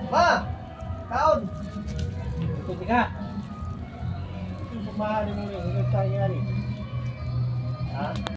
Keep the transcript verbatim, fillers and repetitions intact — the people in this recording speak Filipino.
Ma! Kaon! Ikuti ka. Ito sa mahali mo yun. Ito tayo nga rin. Ha?